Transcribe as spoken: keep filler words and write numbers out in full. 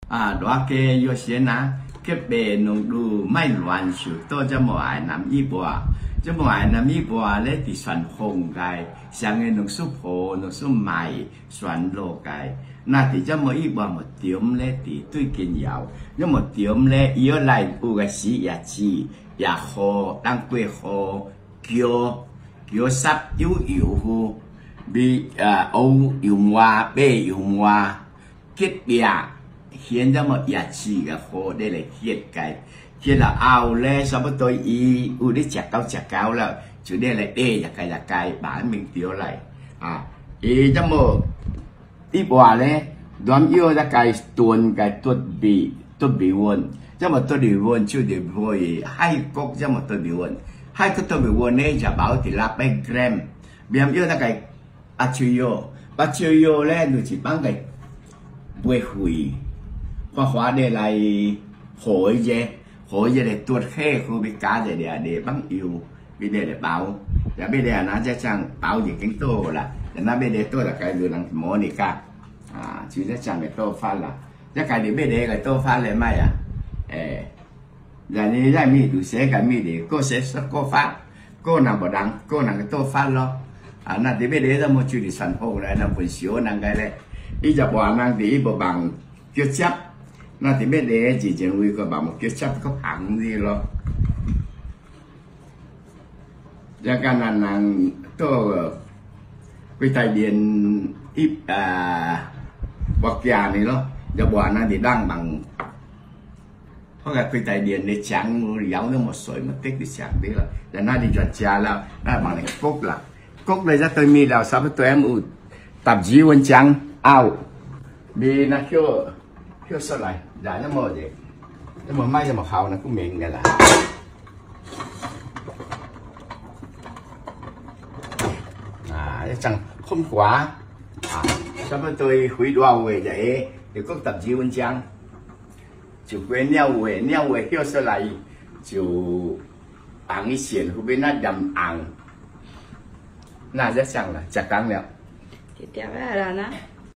啊，我给有些呢，给别弄ดูไม่乱手，多จะ冇爱南一波，จะ冇爱南一波咧，伫选红界，上个弄สุโพ弄สุใหม่选โล界，那伫จะ冇一波冇點咧，伫對見有，因冇點咧，以後嚟有個時日子，也好，當歸好，叫叫濕油油乎，比誒歐油花，白油花，結邊。khiến cho một giá trị cái phố đây là hiện cái khi là ao lê sau đó tôi ý u đi chặt cao chặt cao là chủ đây là đê là cái là cái bán mình tiêu lại à ý cho một đi bỏ lê đoán yêu ra cái tuần cái tuần bị tuần bị buồn cho một tuần bị buồn chưa được vui hai cốc cho một tuần bị buồn hai cái tuần bị buồn này giả bảo thì là bảy gram bây yêu ra cái achuyo achuyo lê nó chỉ bán cái bùi hủy hoa hóa đây là hội về hội về để tuột khe khu bị cá để để để bắn yêu bị để để báo và bây giờ nó sẽ chẳng báo gì cái tô là để nó bây giờ tôi là cái đường năng mỏ này cả à chứ sẽ chẳng cái tô pha là chắc cái để bây giờ cái tô pha lại mai à ê giờ này ra mi đủ sẽ cái mi để cô sẽ cô pha cô nào bảo đắng cô nào cái tô pha lo à nó để bây giờ ra một chuyện để sản hộ lại nó buồn xíu năng cái này đi giờ bỏ năng thì bỏ bằng chưa chấp nó thì biết để chỉ chỉ huy có bảo một cái chấp có hẳn gì lo ra cái này là tôi cái tài điện ít à bọc già này lo giờ bỏ nó thì đang bằng có cái tài điện để chẳng giáo nó một sợi một tích để chẳng biết là để nó đi chọn trà là nó bằng này cốc là cốc đây ra tôi mi đào sao với tôi em u tập gì quân trắng ao vì nó kêu kêu sao lại dạ nó mờ vậy nó mờ may ra một hào nó cũng miệng cái là à chẳng không quá à sao với tôi hủy đoan về vậy thì có tập gì quân trắng chủ quên nhau về nhau về kêu sao lại chủ ăn cái xiên không biết nó đầm ăn là rất chẳng là chặt cắn liệu thì tiếc là nó